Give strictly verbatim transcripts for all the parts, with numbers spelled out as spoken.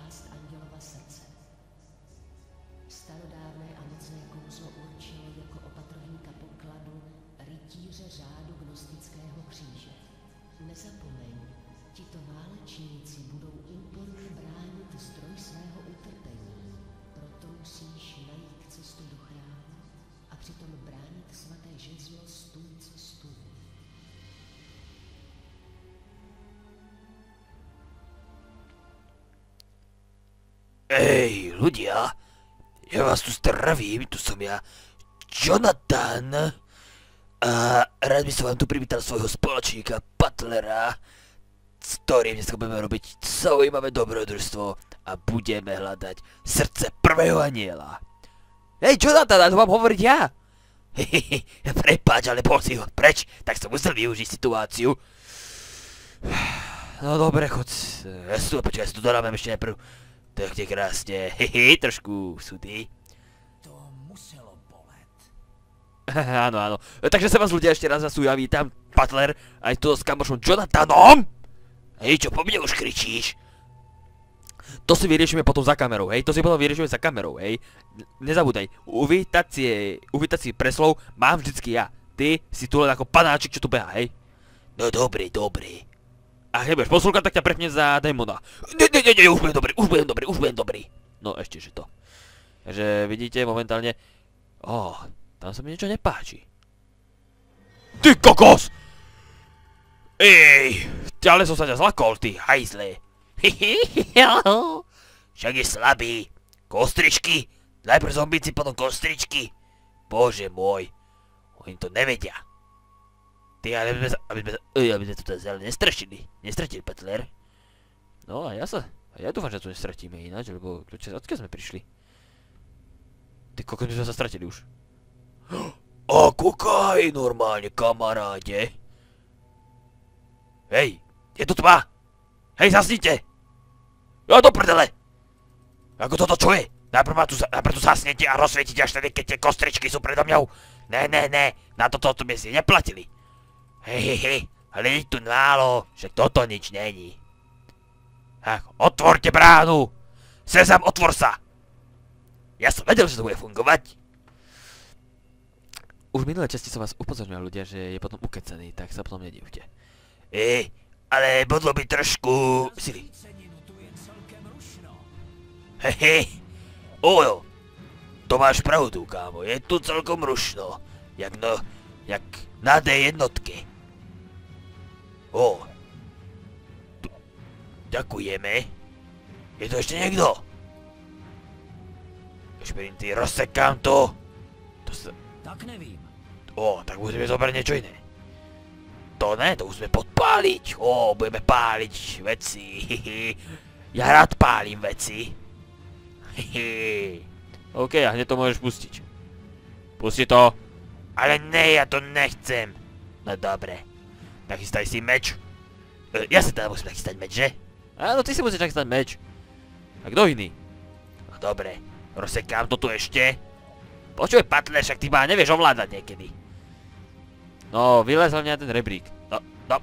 část andělova srdce. Starodávné a mocné kouzlo určilo jako opatrovníka pokladu rytíře řádu gnostického kříže. Nezapomeň, tito válečníci budou úporně bránit zdroj svého utrpení. Proto musíš najít cestu do chrámu a přitom bránit svaté žezlo stůl co stůl. Ej, ľudia, ja vás tu zdravím, tu som ja, Jonathan. A rád by som vám tu privítal svojho spoločníka Butlera, s ktorým dneska budeme robiť zaujímavé dobrodružstvo a budeme hľadať srdce prvého aniela. Hej, Jonathan, a to mám hovoriť ja. Hehehe, prepáč, ale bol si ho preč, tak som musel využiť situáciu. No dobre, chod, ja si tu, počkaj, ja si tu dodávam ešte najprv. Tak je krásne, hehe, trošku sudy. To muselo bolet. Áno, áno. Takže sa vás ľudia ešte raz zase ja vítam, Butler, aj tu s kamošom Jonathanom. Hej, čo po mne už kričíš? To si vyriešime potom za kamerou, hej, to si potom vyriešime za kamerou, hej. Nezabúdaj, uvítacie, uvítací preslov mám vždycky ja. Ty si tu len ako panáčik, čo tu beha, hej. No dobre, dobre. A nebudeš poslúchať, tak ťa prepne za démona. Nie, nie, nie, nie, už budem dobrý, už budem dobrý, už budem dobrý. No ešte, že to. Takže vidíte momentálne... Ó, tam sa mi niečo nepáči. Ty kokos! Ej, ale som sa ťa zlakol, ty hajzle. Však je slabý. Kostričky, najprv zombíci, potom kostričky. Bože môj, oni to nevedia. Ty, ale aby sme sa, aby sme sa, uj, aby sme to teda nestrašili, nestratili, Butler. No a ja sa, a ja dúfam, že to nestratíme ináč, lebo kľúče, odkiaľ sme prišli? Ty kokos, my sme sa stratili už. A kúkaj, normálne, kamaráde. Hej, je tu tma. Hej, zasnite. Jo, do prdele. Ako toto čo je? Najprv ma tu, najprv tu zasnete a rozsvietite až tedy, keď tie kostričky sú predo mňou. Ne, ne, ne, na toto tu sme si neplatili. Hej, hej, hej, ale je tu málo, však toto nič není. Ach, otvorte bránu! Sezam, otvor sa! Ja som vedel, že to bude fungovať. Už v minulej časti som vás upozorňoval, ľudia, že je potom ukecaný, tak sa potom nedivte. Ej, ale bodlo by trošku... sily. Hej, hej, ojo, to máš pravdu, kámo, je tu celkom rušno. Jak no, jak na dé jednotke. Ó, tu, ďakujeme. Je to ešte niekto? Šprinty, rozsekám to. To sa... Tak nevím. Ó, tak musíme zobrať niečo iné. To ne, to musíme podpáliť. Ó, budeme páliť veci. Ja rád pálim veci. OK, a hneď to môžeš pustiť. Pusti to. Ale ne, ja to nechcem. No dobre. Nachystaj si meč. E, ja si teda musím nachystať meč, že? Áno, ty si musíš nachystať meč. A kto iný? No dobre. Rozsekám to tu ešte. Počuj, Butler, však ty ma nevieš ovládať niekedy. No, vylezol mňa ten rebrík. No, no.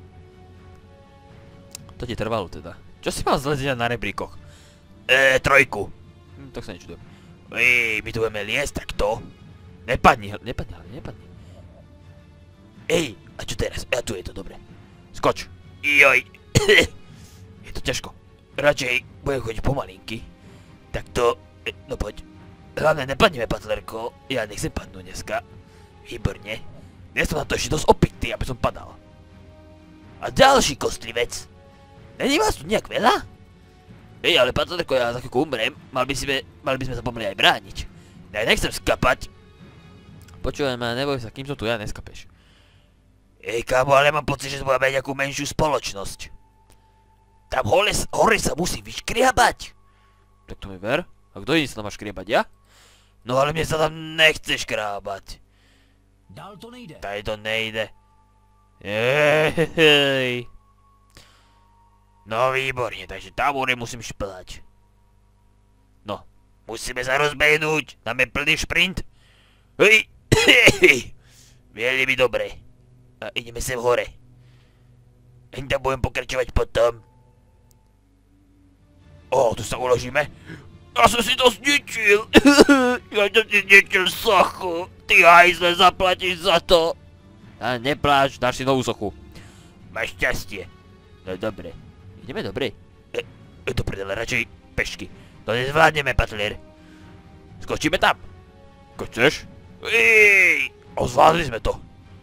To ti trvalo teda. Čo si mal zleziať na rebríkoch? Eee, trojku. Hm, tak sa nečudujem. Ej, my tu budeme liesť takto. Nepadni, nepadni, ale nepadni. Ej, a čo teraz? A tu je to, dobre. Skoč. Joj. Je to ťažko. Radšej budem chodiť pomalinky. Tak to, no poď. Hlavne nepadnime, Butlerko. Ja nechcem padnúť dneska. Výborne. Dnes som na to ešte dosť opitý, aby som padal. A ďalší kostlivec. Není vás tu nejak veľa? Ej, ale Butlerko, ja za chvíľku umrem. Mal by, si me, mali by sme sa pomaly aj brániť. Ja nechcem skapať. Počúvaj ma, neboj sa, kým som tu ja, neskapeš. Ej, kámo, ale mám pocit, že budeme mať nejakú menšiu spoločnosť. Tam hore, hore sa musí vyškriabať. Tak to mi ver. A kto iný sa tam má škriabať, ja? No ale mne sa tam nechce škrábať. Dál to nejde. Tady to nejde. Jej. No výborne, takže tam hore musím šplhať. No, musíme sa rozbehnúť. Dáme plný šprint. Hej. Veľmi mi dobre. A ideme sem hore. Hneď tam budem pokračovať potom. O, tu sa uložíme. Ja som si to zničil. Ja som si zničil sochu. Ty hajzle, zaplatíš za to. A nepláč, dáš si novú sochu. Máš šťastie. No dobre. Ideme dobre. E, to prdele, radšej pešky. To nezvládneme, Patler. Skočíme tam. Ko chceš? Ej, ozvládli sme to.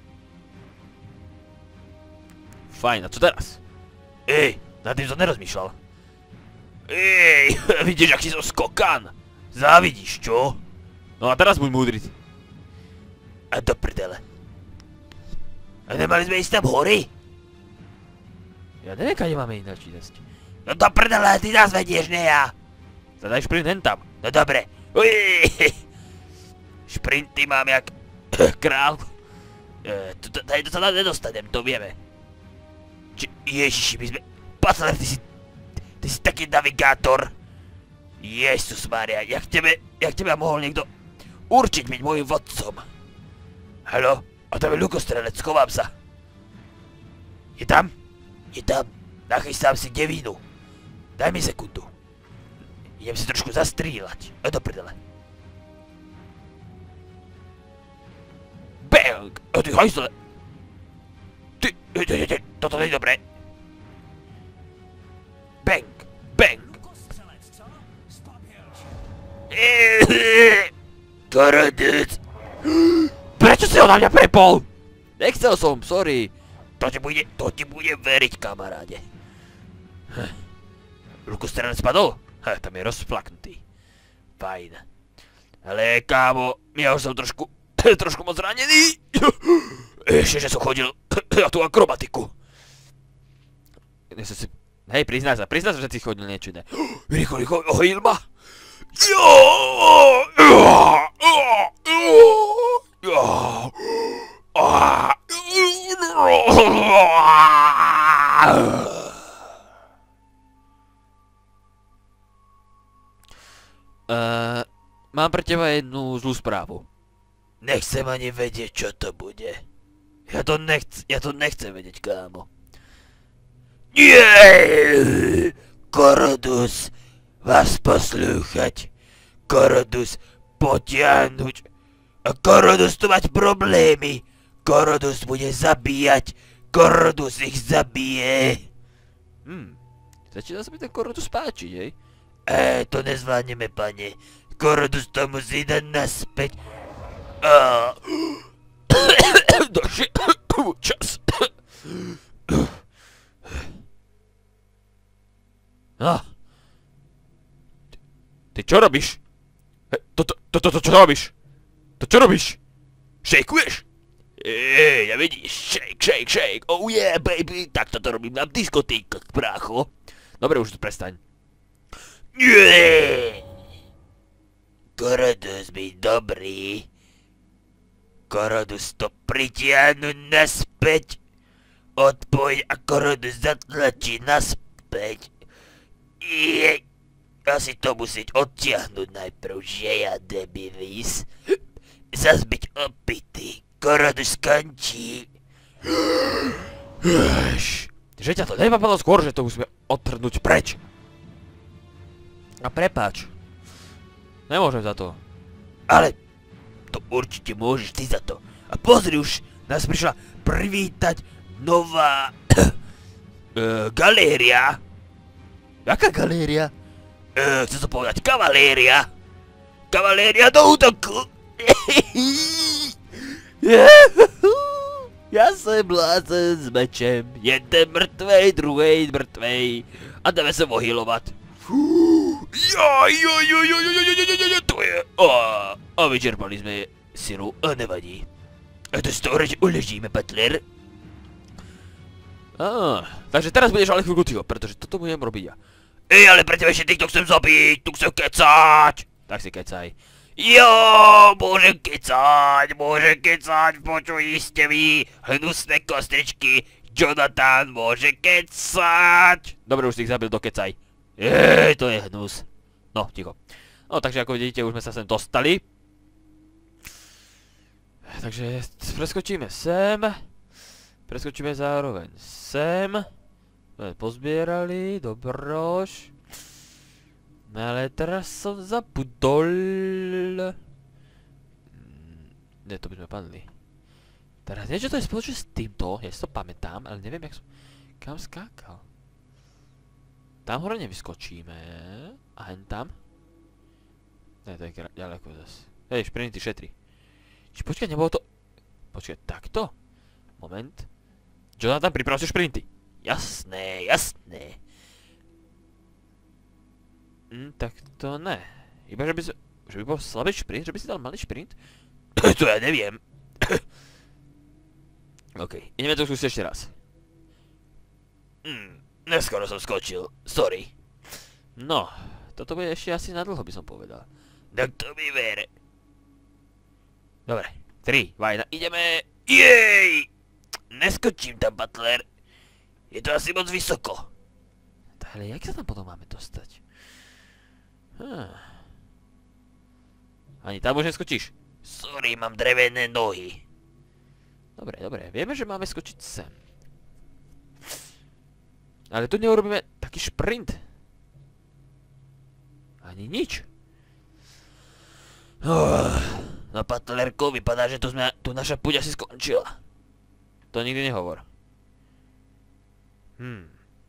Fajn, a co teraz? Ej, nad tým som nerozmýšľal. Ej, vidíš, aký som skokan. Závidíš, čo? No a teraz buď múdry. A do prdele. A nemali sme ísť tam hory? Ja neviem, kade máme ináč ísť. No do prdele, ty nás vedieš, ne ja. Zadaj šprint hen tam. No dobre. Uj, šprinty mám jak král. Tady sa nedostanem, to vieme. Ježiši, my sme... Patler, ty si... Ty si taký navigátor. Jesusmária, jak tebe... Jak tebe mohol niekto... určiť byť môjim vodcom. Haló? A tam je lukostrelec, schovám sa. Je tam? Je tam. Nachystám si devínu. Daj mi sekundu. Idem si trošku zastrieľať. A do prdele. Bang! A ty hajzle! Ty, ty, ty, ty, toto nie je dobré. Bang! Bang! Korodec! Prečo si ho na mňa prepol? Nechcel som, sorry. To ti bude, to ti bude veriť, kamaráde. Lukostrelec spadol? Ha, tam je rozflaknutý. Fajn. Ale kámo, ja už som trošku, trošku moc zranený. Ešte, že som chodil na tú akrobatiku. Si... Hej, priznaj sa, priznaj sa, že si chodil niečo iné. Rýchlo, rýchlo, ohýl ma. Uh, mám pre teba jednu zlú správu. Nechcem ani vedieť, čo to bude. Ja to nechc, ja to nechcem vedieť, kámo. Nie! Korodus, vás poslúchať. Korodus potiahnuť. A Korodus tu mať problémy. Korodus bude zabíjať. Korodus ich zabije. Hm, začína sa mi ten Korodus páčiť, hej? Eee, to nezvládneme, pane. Korodus to musí dať naspäť. Aaaa. Doši... čas. No. Ty čo robíš? Toto, toto, toto, čo robíš? To čo robíš? Šejkuješ? Eee, ja vidíš, shake, shake, shake. Oh yeah, baby. Tak toto robím na diskotékach, brácho. Dobre, už tu prestaň. Nie! Korodus byť dobrý. Korodus to pritiahnuť naspäť. Odpoj a Korodus zatlačí naspäť. Jej. Asi to musieť odtiahnuť najprv, že ja debilis. Zas byť opitý. Korodus skončí. Že ťa to nenapadlo skôr, že to musíme odtrhnúť preč. A prepáč. Nemôžem za to. Ale to určite môžeš ty za to. A pozri, už nás prišla privítať nová uh, galéria. Jaká galéria? Uh, chcem sa povedať kavaléria. Kavaléria do útoku. Ja som blázen s mečem. Jeden mŕtvej, druhej mŕtvej. A dáme sa ohýlovať. Jaj, jaj, jaj, jaj, jaj, jaj, jaj, jaj, to je... A vyčerpali sme silu, a nevadí. A to si to uležíme, Patler. Á, takže teraz budeš ale chvíľku ticho, pretože toto budem robiť ja. Ej, ale pre teba ešte týchto chcem zabiť, tu chcem kecať. Tak si kecaj. Jo, môžem kecať, môžem kecať, počuj ste vy, hnusné kostričky. Jonathan môže kecať. Dobre, už si ich zabil, dokecaj. Jej, to je hnus. No, ticho. No, takže ako vidíte, už sme sa sem dostali. Takže preskočíme sem. Preskočíme zároveň sem. Sme pozbierali, dobroš. No ale teraz som zabudol. Nie, to by sme padli. Teraz niečo to je spoločné s týmto, ja si to pamätám, ale neviem, jak som... Kam skákal? Tam hore nevyskočíme. A hen tam? Ne, to je ďaleko zase. Hej, šprinty šetri. Či počkaj, nebolo to... Počkaj, takto? Moment. Jonathan, priprav si šprinty. Jasné, jasné. Hm, tak to ne. Iba, že by, že by bol slabý šprint, že by si dal malý šprint? To ja neviem. OK, ideme to skúsiť ešte raz. Hm, neskoro som skočil, sorry. No, toto bude ešte asi na dlho, by som povedal. Tak to mi vere. Dobre, tri, dva, jedna, ideme. Jej! Neskočím tam, Butler. Je to asi moc vysoko. Ale jak sa tam potom máme dostať? Hm. Ani tam už neskočíš. Sorry, mám drevené nohy. Dobre, dobre, vieme, že máme skočiť sem. Ale tu neurobíme taký šprint. Ani nič. Oh, no Butlerko, vypadá, že tu, sme, tu naša púť asi skončila. To nikdy nehovor. Hmm.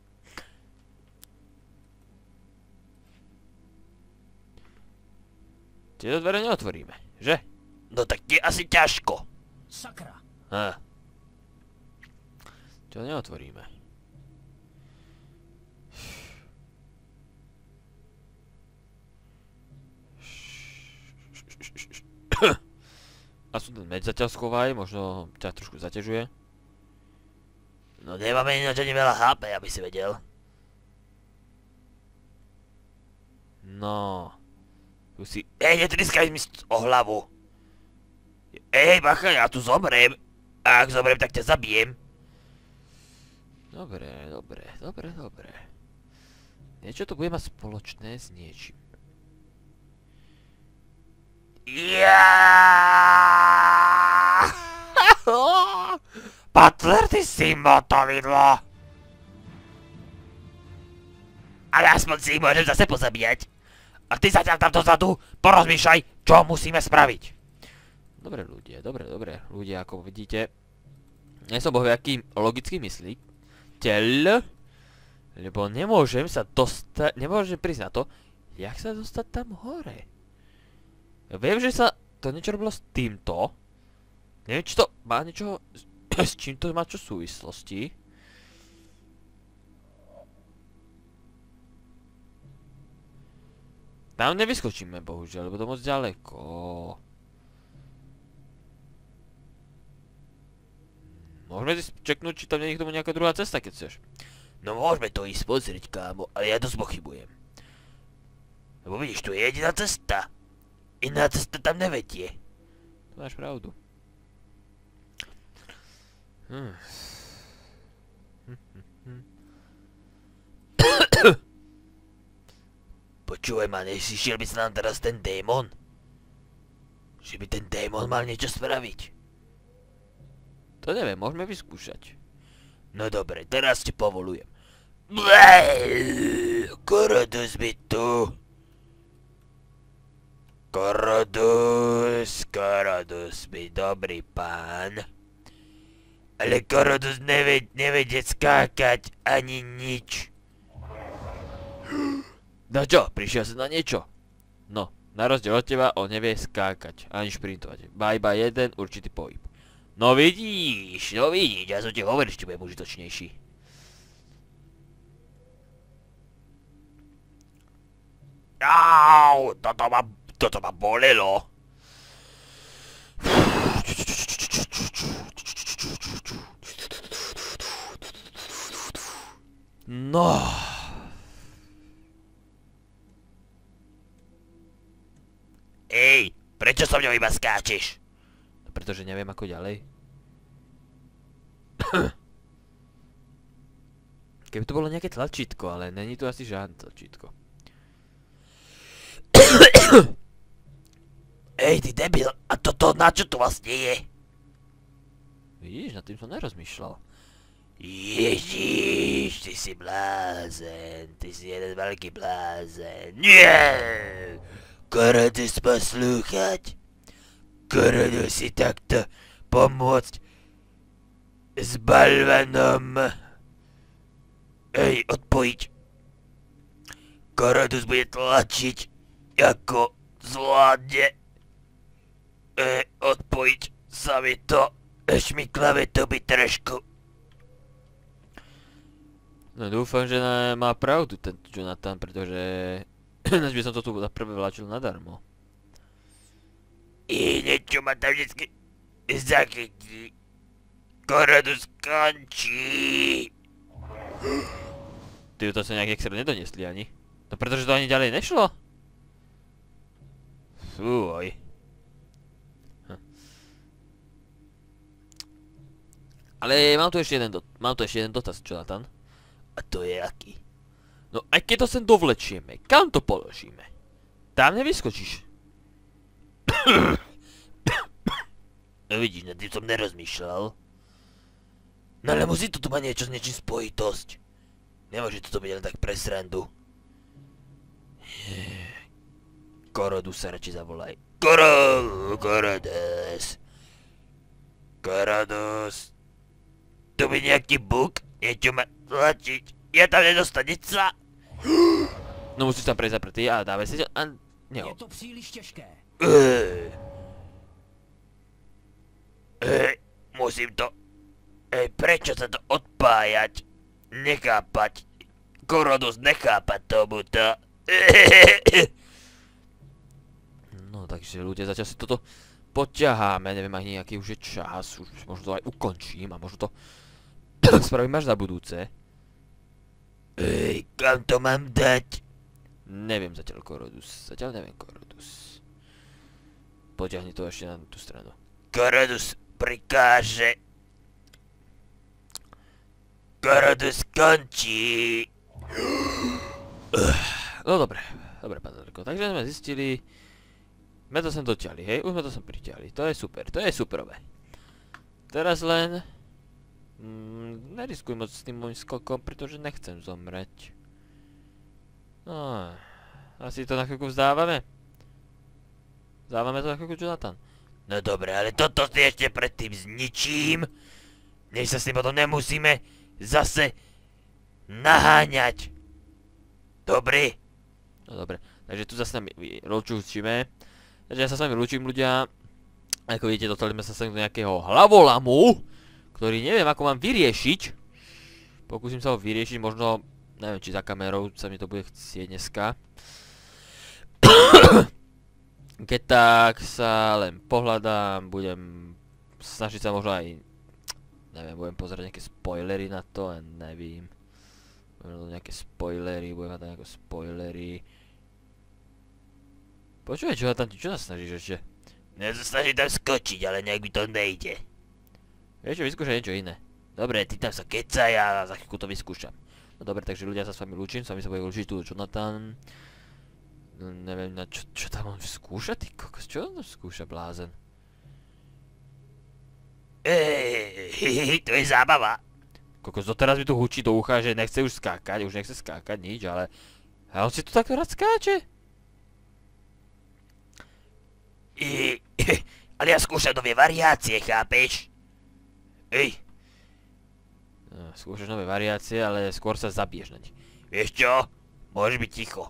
Tieto dvere neotvoríme, že? No tak je asi ťažko. Sakra. Á. Čo neotvoríme. A sú ten meď zatiaľ schovaj, možno ťa trošku zaťažuje. No nemáme ináč ani veľa há pé, aby si vedel. No. Tu si... Ej, netriskaj mi o hlavu. Ej, bacha, ja tu zomrem. A ak zomrem, tak ťa zabijem. Dobre, dobre, dobre, dobre. Niečo to bude mať spoločné s niečím. Jaaaaaaah! Butler, ty si motovidlo! Ale aspoň si ich môžem zase pozabíjať. A ty zatiaľ tam dozadu porozmýšľaj, čo musíme spraviť. Dobre ľudia, dobre, dobre. Ľudia, ako vidíte, nie som bohviaký logický mysliteľ, lebo nemôžem sa dostať, nemôžem prísť na to, jak sa dostať tam hore. Ja viem, že sa to niečo robilo s týmto. Neviem, či to má niečo, s čím to má čo súvislosti. Tam nevyskočíme, bohužiaľ, lebo to moc ďaleko. Môžeme si čeknúť, či tam nie je k tomu nejaká druhá cesta, keď chceš. No môžeme to ísť pozrieť, kámo, ale ja dosť pochybujem. Lebo vidíš, tu je jediná cesta. Iná cesta tam nevedie. To máš pravdu. Hm. Počúvaj ma, nešišiel by sa nám teraz ten démon? Že by ten démon mal niečo spraviť? To neviem, môžeme vyskúšať. No dobre, teraz ti povolujem. Korodus by tu. Korodus, Korodus by dobrý pán. Ale Korodus neved, nevedie skákať ani nič. No čo, prišiel si na niečo? No, na rozdiel od teba, on nevie skákať, ani šprintovať. Má iba jeden určitý pohyb. No vidíš, no vidíš, ja som ti hovoril, že ti budem užitočnejší. Au, toto ma, toto ma bolelo. No. Ej, prečo so mňou iba skáčeš? No pretože neviem ako ďalej. Keby to bolo nejaké tlačítko, ale není tu asi žiadne tlačítko. Ej, ty debil, a toto na čo tu vlastne je? Vidíš, nad tým som nerozmýšľal. Ježíš, ty si blázen, ty si jeden veľký blázen. Nie! Korodus poslúchať? Korodus si takto pomôcť s balvanom? Ej, odpojiť. Korodus bude tlačiť, ako zvládne. Ej, odpojiť sa mi to. Šmiklavé to by trošku. No dúfam, že má pravdu ten Jonathan, pretože ináč by som to tu naprvé vláčil nadarmo. I niečo ma tam vždycky zachytí. Korodus skončí. Ty to sa nejak extra nedoniesli ani. No pretože to ani ďalej nešlo. Fúj. Hm. Ale mám tu ešte jeden, dot mám tu ešte jeden dotaz, Jonathan. A to je aký? No aj keď to sem dovlečieme, kam to položíme? Tam nevyskočíš. No vidíš, nad tým som nerozmýšľal. No ale musí to tu mať niečo s niečím spojitosť. Nemôže to byť len tak pre srandu. Korodus sa radšej zavolaj. Koro, Korodus. Korodus. Tu by nejaký bug, niečo ma tlačiť. Ja tam nedostane sa. No musíš tam prejsť zapretý a dávaj si to a neho. Je to příliš těžké. Ej. Ej, musím to... Ej, prečo sa to odpájať? Nechápať. Korodus nechápať tomuto. No takže ľudia, zatiaľ si toto poťaháme, neviem ani aký už je čas, už možno to aj ukončím a možno to spravím až na budúce. Ej, kam to mám dať? Neviem zatiaľ Korodus, zatiaľ neviem Korodus. Poťahni to ešte na tú stranu. Korodus prikáže. Korodus končí. No dobre, dobre pán Dorko, takže sme zistili, sme to sem dotiahli, hej, už sme to sem pritiahli, to je super, to je superové. Teraz len... Mm, neriskuj moc s tým môjim skokom, pretože nechcem zomrieť. No, asi to na chvíľku vzdávame. Vzdávame to na chvíľku, Jonathan. No dobre, ale toto si ešte predtým zničím. Než sa s tým potom nemusíme zase naháňať. Dobre? No dobre, takže tu zase nami rozčúčime. Takže ja sa s vami lúčim, ľudia. Ako vidíte, dostali sme sa sem do nejakého hlavolamu, ktorý neviem, ako mám vyriešiť. Pokúsim sa ho vyriešiť, možno, neviem, či za kamerou sa mi to bude chcieť dneska. Keď tak sa len pohľadám, budem snažiť sa možno aj, neviem, budem pozerať nejaké spoilery na to, nevím. Budem nejaké spoilery, budem mať nejaké spoilery. Počúvaj, čo tam, čo sa snažíš ešte? Ja sa snažím tam skočiť, ale nejak mi to nejde. Vieš čo, vyskúšaj niečo iné. Dobre, ty tam sa kecaj a za chvíľku to vyskúšam. No dobre, takže ľudia, sa s vami lúčim, s vami sa bude lúčiť tu Jonathan. No, neviem, na čo, čo tam on skúša, ty kokos, čo on tam skúša, blázen? Ej, to je zábava. Kokos, doteraz mi tu hučí do ucha, že nechce už skákať, už nechce skákať nič, ale... A on si tu takto rád skáče? I, ale ja skúšam nové variácie, chápeš? Ej. No, skúšaš nové variácie, ale skôr sa zabiješ na nich. Vieš čo? Môžeš byť ticho.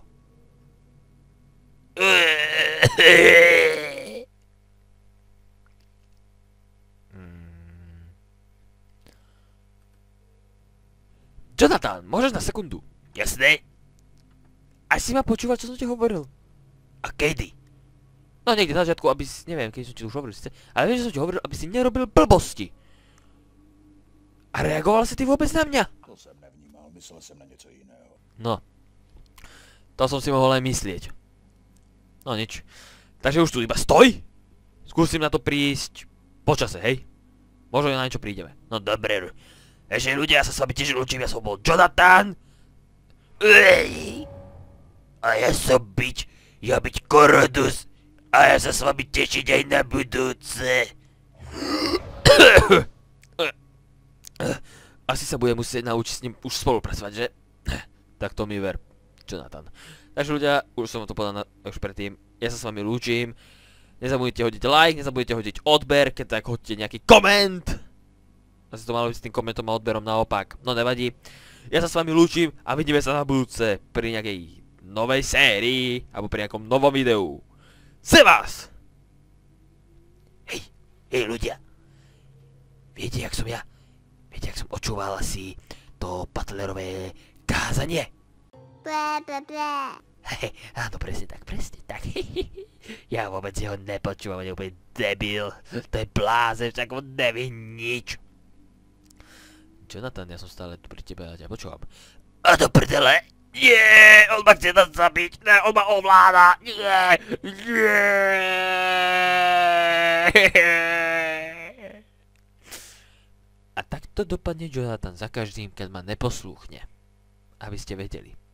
Hmm. Jonathan, môžeš na sekundu? Jasné. Asi ma počúval, čo som ti hovoril. A kedy? No niekde na začiatku, aby si, neviem, keď som ti už hovoril síce, ale viem, že som ti hovoril, aby si nerobil blbosti. A reagoval si ty vôbec na mňa? To jsem nevnímal, myslel jsem na něco jiného. No. To som si mohol aj myslieť. No nič. Takže už tu iba stoj! Skúsim na to prísť počase, hej? Možno na niečo prídeme. No dobre. Ešte ľudia, ja sa s vami tiež lúčim, ja som bol Jonathan. Ej. A ja som byť, ja byť Korodus. A ja sa s vami tešiť aj na budúce. Asi sa bude musieť naučiť s ním už spolupracovať, že? Tak to mi ver, Jonathan. Takže ľudia, už som to povedal na, už predtým, ja sa s vami lúčim. Nezabudnite hodiť like, nezabudnite hodiť odber, keď tak hodíte nejaký koment. Asi to malo byť s tým komentom a odberom naopak, no nevadí. Ja sa s vami lúčim a vidíme sa na budúce pri nejakej novej sérii, alebo pri nejakom novom videu. Se vás! Hej, hej ľudia. Viete, jak som ja? Viete, jak som očúval asi to Butlerové kázanie? Ble, ble, ble. Hej, áno, presne tak, presne tak. Ja vôbec ho nepočúvam, on je úplne debil. To je blázen, však on nevie nič. Jonathan, ja som stále tu pri tebe a ťa počúvam. A do prdele! Nie, on ma chce nás zabiť, ne, on ma ovláda, nie, nie. A takto dopadne Jonathan za každým, keď ma neposlúchne. Aby ste vedeli.